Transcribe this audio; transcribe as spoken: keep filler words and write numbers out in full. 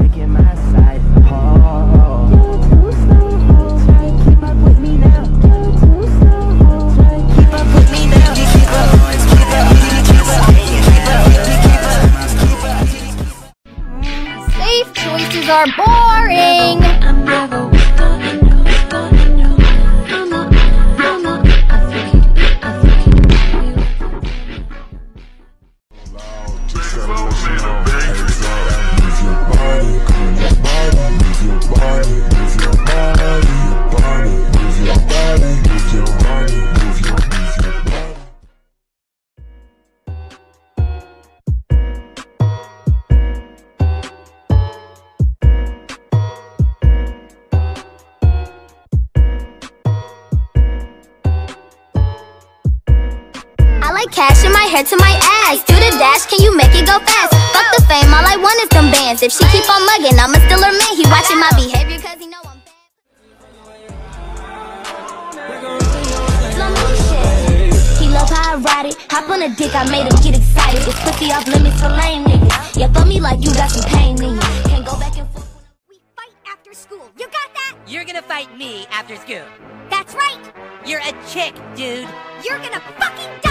taking my side. Oh, you're too slow, try to keep up with me now. You're too slow, try to keep up with me now. Keep up, keep up, keep up, keep up, keep up, keep up. Safe choices are boring. I'm never with on you, with on you. I'm not, I'm not. I think you, I think you. Just gotta let you know. Move your body, move your body, move your body, move your body, your body, move your body, move your body, move your, move your body. I like cash in my hair to my ass. Do the dash, can you make it go fast? Fuck the fame, all I want is them bands. If she keep on mugging, I'ma still her man. He watching my behavior cause he know I'm bad. Slow motion. He love how I ride it. Hop on a dick, I made him get excited. This pussy off limits for lame niggas. You feel me like you got some pain in you. Can't go back and forth. We fight after school. You got that? You're gonna fight me after school. That's right. You're a chick, dude. You're gonna fucking die.